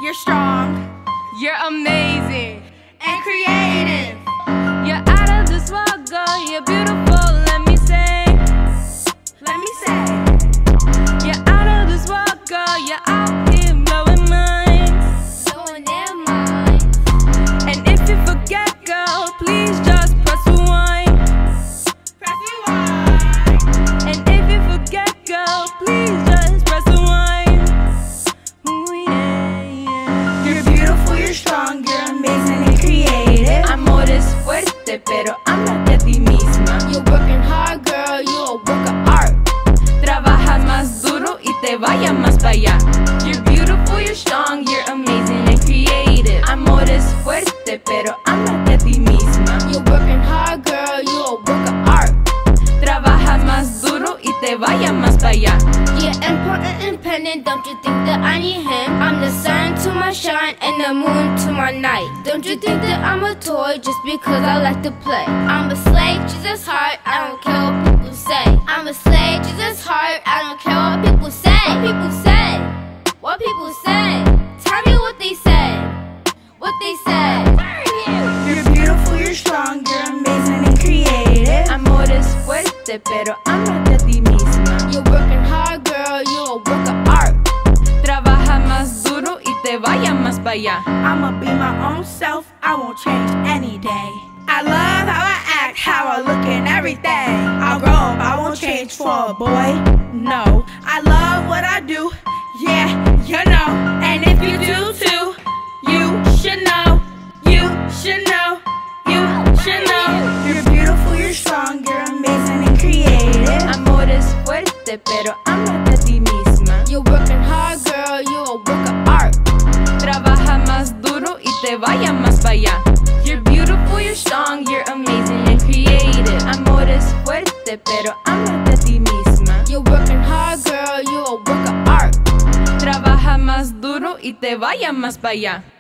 You're strong, You're amazing and creative. You're out of this world, girl. You're beautiful, let me say. Let me say, You're out of this world, girl. You're out here blowing minds. blowing their minds. And if you forget, girl, please just press rewind. Press rewind. And if you forget, girl, please just press rewind. Ooh, yeah, yeah. You're beautiful, you're strong, you're amazing and creative. Amor es fuerte, pero ámate a ti misma. You're working hard, girl, you're a work of art. Trabaja más duro y te vaya más para allá. You're beautiful, you're strong, you're amazing and creative. Amor es fuerte, pero ámate a ti misma. You're working hard, girl, you're a work of art. Trabaja más duro y te vaya más para allá. Yeah, important, independent, don't you think that I need him? I'm the sun to my shine and the moon to my night. Don't you think that I'm a toy just because I like to play? I'm a slave, Jesus heart, I don't care what people say. I'm a slave, Jesus heart, I don't care what people say. What people say? What people say? Tell me what they say. What they say. You're beautiful, you're strong, you're amazing and creative. Amor es fuerte, pero ámate a ti misma. You're working hard, girl, you're a work of art. Trabaja más duro y te vaya más para allá. I'ma be my own self, I won't change any day. I love how I act, how I look and everything. I'll grow up, I won't change for a boy, no. I love what I do, yeah, you know. And if you do too, you should know. You should know, you should know. You're beautiful, you're strong, you're amazing and creative. Amor es fuerte, pero ámate a ti misma. You're working hard, girl, you're a work of art. Trabaja más duro y te vaya más para allá. You're beautiful, you're strong, you're amazing and creative. Amor es fuerte, pero ámate a ti misma. You're working hard, girl, you're a work of art. Trabaja más duro y te vaya más para allá.